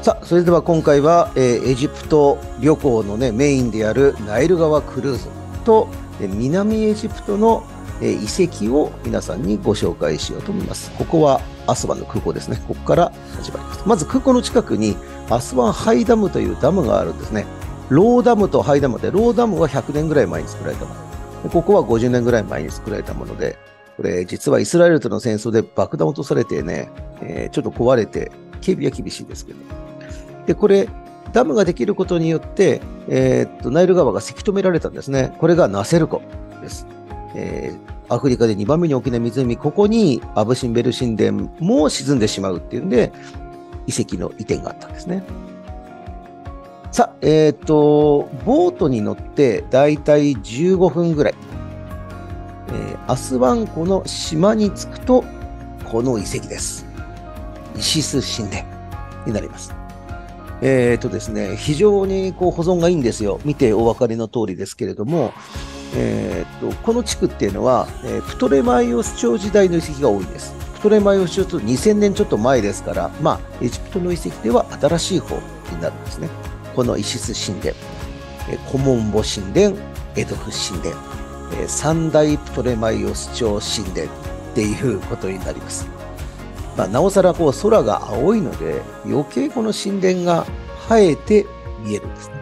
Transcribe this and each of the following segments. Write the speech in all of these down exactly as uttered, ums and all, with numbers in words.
さあ、それでは今回は、えー、エジプト旅行の、ね、メインであるナイル川クルーズと、えー、南エジプトの、えー、遺跡を皆さんにご紹介しようと思います。ここはアスワンの空港ですね。ここから始まります。まず空港の近くにアスワンハイダムというダムがあるんですね。ローダムとハイダムで、ローダムはひゃくねんぐらい前に作られたもの。でここはごじゅうねんぐらい前に作られたもので、これ実はイスラエルとの戦争で爆弾落とされてね、えー、ちょっと壊れて、警備は厳しいですけど。で、これ、ダムができることによって、えー、っと、ナイル川がせき止められたんですね。これがナセル湖です。えー、アフリカでにばんめに大きな湖、ここにアブシンベル神殿も沈んでしまうっていうんで、遺跡の移転があったんですね。さあ、えー、っと、ボートに乗ってだいたいじゅうごふんぐらい。えー、アスワン湖の島に着くと、この遺跡です。イシス神殿になります。えーとですね、非常にこう保存がいいんですよ。見てお分かりの通りですけれども、えーとこの地区っていうのは、えー、プトレマイオス朝時代の遺跡が多いです。プトレマイオス朝にせんねんちょっと前ですから、まあ、エジプトの遺跡では新しい方になるんですね。このイシス神殿、えー、コモンボ神殿、エドフ神殿、えー、三大プトレマイオス朝神殿っていうことになります。まあ、なおさらこう空が青いので、余計この神殿が映えて見えるんですね。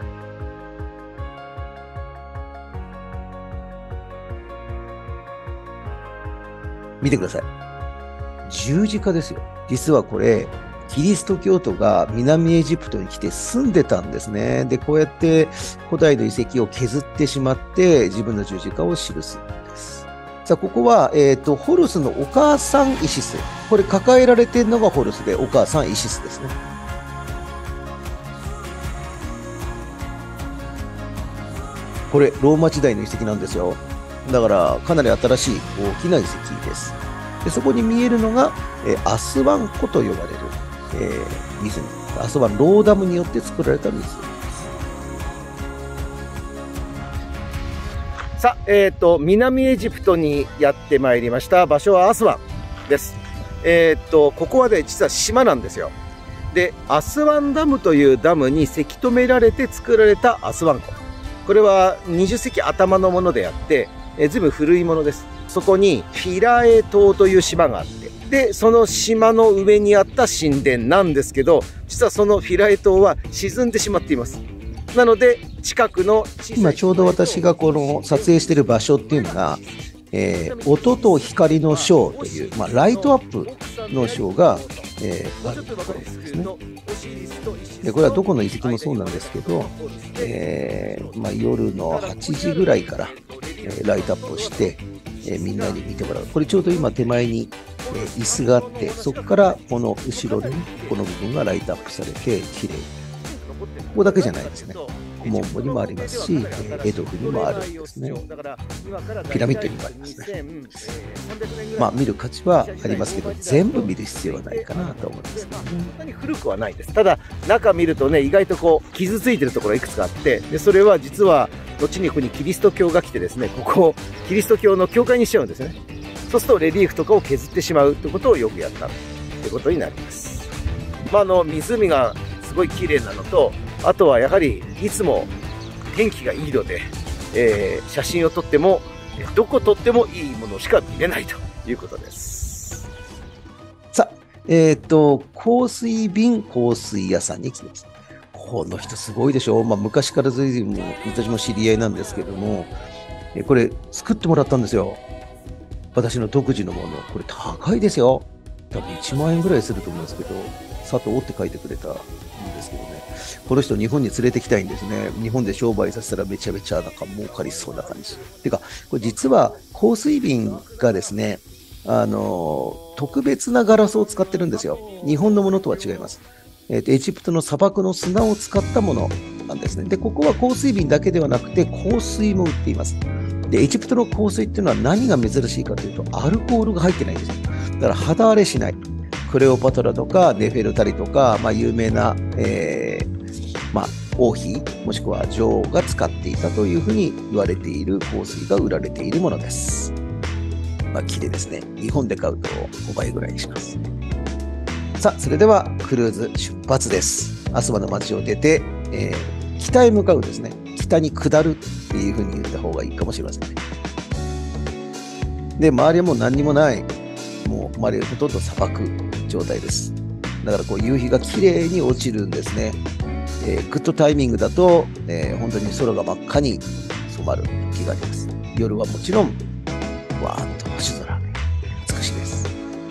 見てください。十字架ですよ。実はこれ、キリスト教徒が南エジプトに来て住んでたんですね。で、こうやって古代の遺跡を削ってしまって、自分の十字架を記すんです。さあ、ここは、えっと、ホルスのお母さんイシス。これ抱えられてるのがホルスで、お母さんイシスですね。これ、ローマ時代の遺跡なんですよ。だから、かなり新しい大きな遺跡です。で、そこに見えるのが、えー、アスワン湖と呼ばれる、えー、湖。アスワンローダムによって作られた湖。さあ、えっと、南エジプトにやってまいりました。場所はアスワンです。えっと、ここはね、実は島なんですよ。で、アスワンダムというダムにせき止められて作られたアスワン湖。これはにじゅっせき頭のものであって、えずいぶん古いものです。そこにフィラエ島という島があって、で、その島の上にあった神殿なんですけど、実はそのフィラエ島は沈んでしまっています。なので、近くの今ちょうど私がこの撮影している場所っていうのが、えー、音と光のショーという、まあ、ライトアップのショーが、えー、あるところなんですね。で、これはどこの遺跡もそうなんですけど、えーまあ、夜のはちじぐらいから、えー、ライトアップをして、えー、みんなに見てもらう。これちょうど今手前に、えー、椅子があって、そこからこの後ろにこの部分がライトアップされて綺麗。ここだけじゃないですね。コモンボにもありますし、エドフにもあるんですね。ピラミッドにもありますね。まあ見る価値はありますけど、全部見る必要はないかなと思いますけどね。そんなに古くはないです。ただ、中見るとね、意外とこう、傷ついてるところがいくつかあって、でそれは実は、後にここにキリスト教が来てですね、ここをキリスト教の教会にしちゃうんですね。そうするとレリーフとかを削ってしまうということをよくやったということになります。まあ、あの、湖がすごい綺麗なのと、あとはやはりいつも天気がいいので、えー、写真を撮ってもどこ撮ってもいいものしか見れないということです。さあ、えっと香水瓶香水屋さんに来てます。この人すごいでしょ。まあ、昔からずいぶん私も知り合いなんですけども、これ作ってもらったんですよ。私の独自のもの。これ高いですよ。多分いちまんえんぐらいすると思うんですけど、佐藤って書いてくれたんですけどね。この人日本に連れてきたいんですね。日本で商売させたらめちゃめちゃなんか儲かりそうな感じ。てか、これ実は香水瓶がですね、あの、特別なガラスを使ってるんですよ。日本のものとは違います。えーと、エジプトの砂漠の砂を使ったものなんですね。で、ここは香水瓶だけではなくて香水も売っています。で、エジプトの香水っていうのは何が珍しいかというと、アルコールが入ってないんですよ。だから肌荒れしない。クレオパトラとかネフェルタリとか、まあ、有名な、えーまあ、王妃もしくは女王が使っていたというふうに言われている香水が売られているものです。まあ、綺麗ですね。日本で買うとごばいぐらいにします。さあ、それではクルーズ出発です。 アスワンの町を出て、えー、北へ向かうですね。北に下るっていうふうに言った方がいいかもしれませんね。で、周りはもう何にもない、もう周りはほとんど砂漠状態です。だからこう夕日がきれいに落ちるんですね。えー、グッドタイミングだと、えー、本当に空が真っ赤に染まる時があります。夜はもちろん、わーっと星空、美しいです。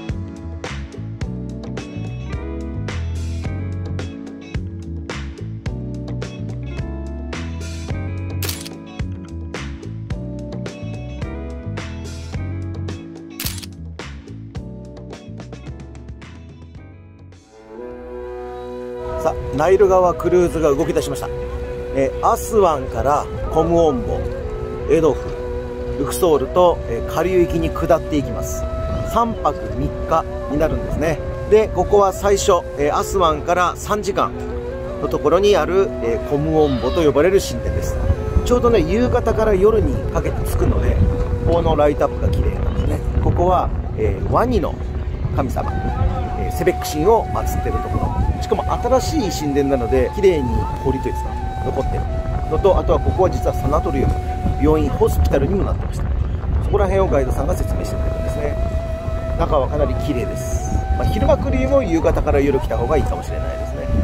さあ、ナイル川クルーズが動き出しました。えー、アスワンからコムオンボ、エドフ、ルクソールと、えー、下流域に下っていきます。さんぱくみっかになるんですね。で、ここは最初、えー、アスワンからさんじかんのところにある、えー、コムオンボと呼ばれる神殿です。ちょうどね、夕方から夜にかけて着くので、このライトアップが綺麗なんですね。ここは、えー、ワニの神様、えー、セベック神を祀っているところ。しかも新しい神殿なので綺麗に堀というんですか残ってるのと、あとはここは実はサナトリウム、病院、ホスピタルにもなってました。そこら辺をガイドさんが説明してくれるんですね。中はかなり綺麗です。まあ、昼間来るよりも夕方から夜来た方がいいかもしれないですね。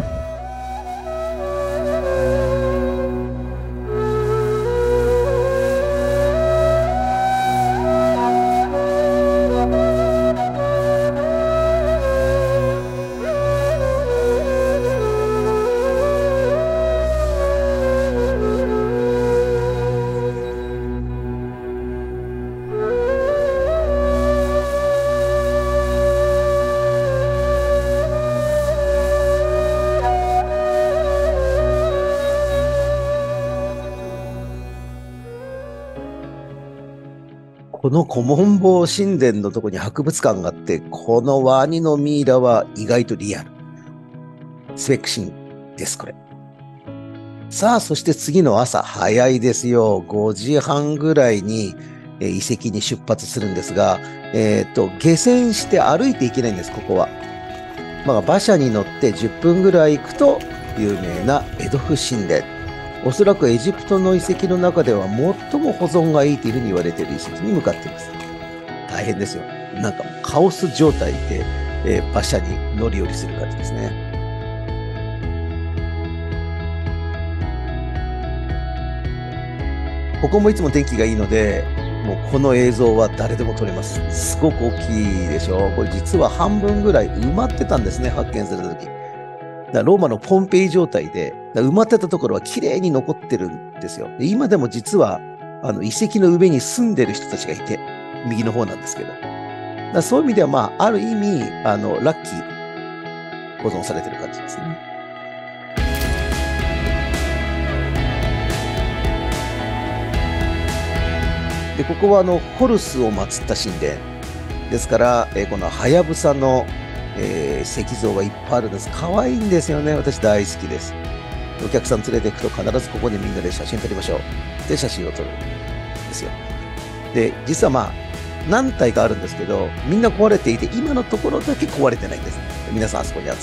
このコモンボ神殿のところに博物館があって、このワニのミイラは意外とリアル。スペック神です、これ。さあ、そして次の朝、早いですよ。ごじはんぐらいに、えー、遺跡に出発するんですが、えっと、下船して歩いていけないんです、ここは。まあ、馬車に乗ってじゅっぷんぐらい行くと、有名なエドフ神殿。おそらくエジプトの遺跡の中では最も保存がいいというふうに言われている遺跡に向かっています。大変ですよ。なんかカオス状態で、えー、馬車に乗り降りする感じですね。ここもいつも天気がいいので、もうこの映像は誰でも撮れます。すごく大きいでしょ。これ実は半分ぐらい埋まってたんですね、発見された時。だローマのポンペイ状態で、埋まってたところは綺麗に残ってるんですよ。で今でも実はあの遺跡の上に住んでる人たちがいて、右の方なんですけど。だそういう意味では、まあ、ある意味、あの、ラッキー、保存されてる感じですね。で、ここはあの、ホルスを祀った神殿。ですから、えー、このハヤブサのえー、石像がいっぱいあるんです。可愛いんですよね。私大好きです。お客さん連れて行くと必ずここでみんなで写真撮りましょう。で、写真を撮るんですよ。で、実はまあ、何体かあるんですけど、みんな壊れていて、今のところだけ壊れてないんです。皆さんあそこに集まって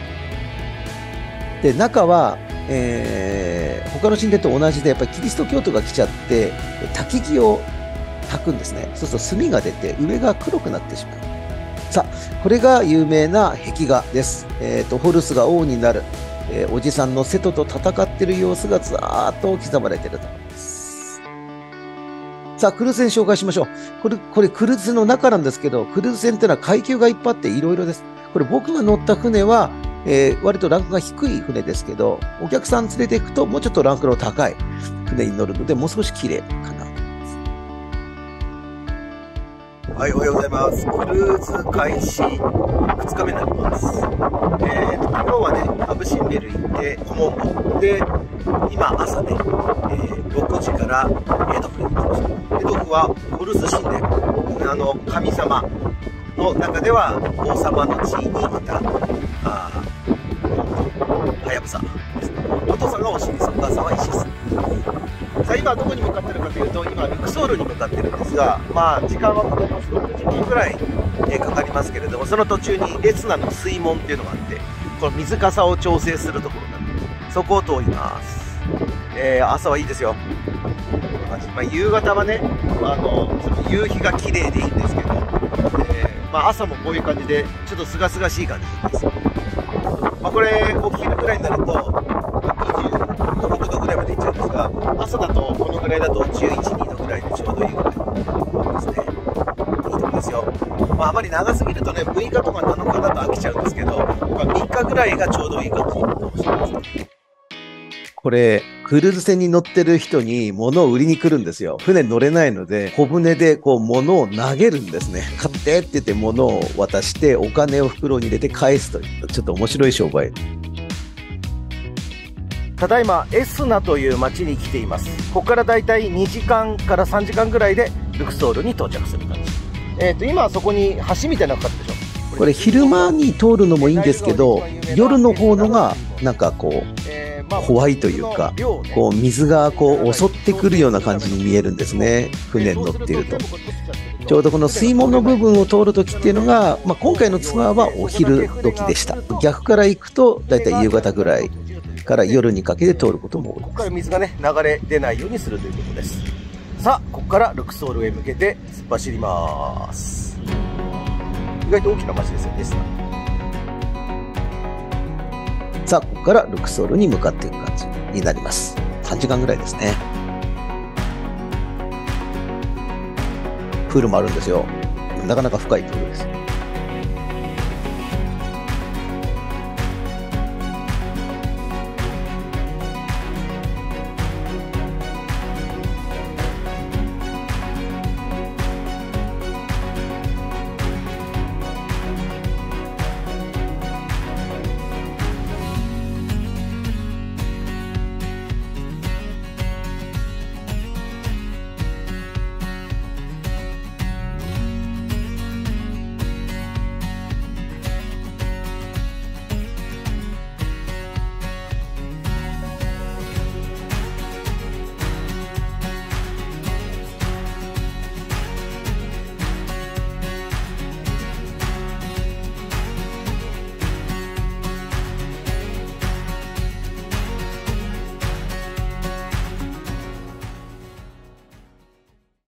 。で、中は、えー、他の神殿と同じで、やっぱりキリスト教徒が来ちゃって、焚き木を焚くんですね。そうすると炭が出て、上が黒くなってしまう。さあ、これが有名な壁画です。えっと、ホルスが王になる、えー、おじさんのセトと戦っている様子がずーっと刻まれていると思います。さあ、クルーズ船紹介しましょう。これ、これクルーズ船の中なんですけど、クルーズ船っていうのは階級がいっぱいあっていろいろです。これ僕が乗った船は、えー、割とランクが低い船ですけど、お客さん連れて行くともうちょっとランクの高い船に乗るので、もう少し綺麗かな。 はい、おはようございます。クルーズ開始ふつかめになります。えー、昨日はね、アブシンベル行って、コモンボで、今朝ね、えー、ろくじからエドフに行きました。エドフはホルス神殿、あの神様の中では王様の地位にいた、あハヤブサですね。お父さんがオシリス、お母さんはイシス。さあ今どこに向かってるかというと、今ルクソールに向かってるんですが、まあ時間はかかります。ろくじかんぐらい、えー、かかりますけれども、その途中にエツナの水門っていうのがあって、 この水かさを調整するところなんで、そこを通ります。えー、朝はいいですよ。まあ、夕方はね、あの、その夕日が綺麗でいいんですけど、えー、まあ、朝もこういう感じで、ちょっと清々しい感じでいいですよ。まあ、これ、お昼ぐらいになると、にじゅうろくどぐらいまでいっちゃうんですが、朝だと、このぐらいだとじゅういち、にどぐらいでちょうどいいぐらいですね。いいとこですよ。まあ、あまり長すぎるとね、むいかとかなのかだと飽きちゃうんですけど、まあ、みっかぐらいがちょうどいい感じかもしれません。 これ、クルーズ船に乗ってる人に物を売りに来るんですよ。船乗れないので、小舟でこう物を投げるんですね。買ってって言って物を渡して、お金を袋に入れて返すという、ちょっと面白い商売。 ただいまエスナという町に来ています。ここからだいたいにじかんからさんじかんぐらいでルクソールに到着する感じ。えっと、今そこに橋みたいなのかかってるでしょ。 これ昼間に通るのもいいんですけど、夜の方のがなんかこう怖いというか、こう水がこう襲ってくるような感じに見えるんですね。船に乗っていると。ちょうどこの水門の部分を通るときっていうのが、まあ、今回のツアーはお昼時でした。逆から行くとだいたい夕方ぐらいから夜にかけて通ることも多いです。 ここから水がね流れ出ないようにするということです。さあ、ここからルクソールへ向けて突っ走ります。意外と大きな町ですよね。 さあ、ここからルクソールに向かっていく感じになります。さんじかんぐらいですね。プールもあるんですよ。なかなか深いプールです。